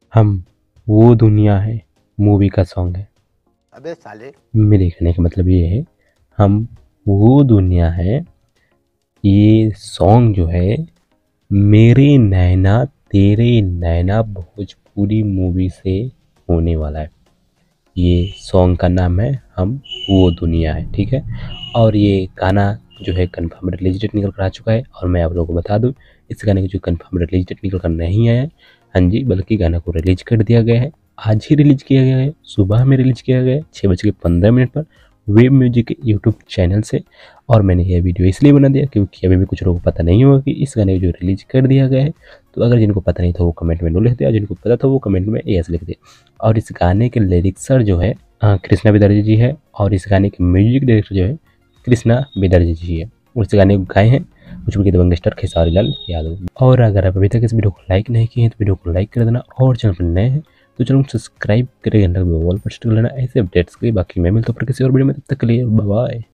हम वो दुनिया है मूवी का सॉन्ग है। अबे साले। मेरे कहने का मतलब ये है, हम वो दुनिया है। ये सॉन्ग जो है मेरे नैना तेरे नैना भोजपुरी मूवी से होने वाला है। ये सॉन्ग का नाम है हम वो दुनिया है, ठीक है। और ये गाना जो है कंफर्म रिलीज डेट निकल कर आ चुका है। और मैं आप लोगों को बता दूं, इस गाने की जो कंफर्म रिलीज डेट निकल कर नहीं आया है, हाँ जी, बल्कि गाना को रिलीज कर दिया गया है। आज ही रिलीज किया गया है, सुबह में रिलीज किया गया है 6:15 पर वेब म्यूजिक के यूट्यूब चैनल से। और मैंने यह वीडियो इसलिए बना दिया क्योंकि अभी भी कुछ लोगों को पता नहीं होगा कि इस गाने को जो रिलीज कर दिया गया है। तो अगर जिनको पता नहीं था वो कमेंट में नो लिख दिया, जिनको पता था वो कमेंट में यस लिख दिया। और इस गाने के लिरिक्सर जो है कृष्णा विदर्जी जी है। और इस गाने के म्यूजिक डायरेक्टर जो है कृष्णा विदर्जी जी है। और इस गाने को गाए हैं भोजपुरी के दबंग स्टार खेसारी लाल यादव। और अगर आप अभी तक इस वीडियो को लाइक नहीं किए हैं तो वीडियो को लाइक कर देना। और चैनल पर नए हैं तो चैनल को सब्सक्राइब करके घंटा वॉल पर सेट कर लेना ऐसे अपडेट्स के लिए। बाकी मैं मिलता हूँ फिर किसी और वीडियो में, तब तक के लिए बाय बाय।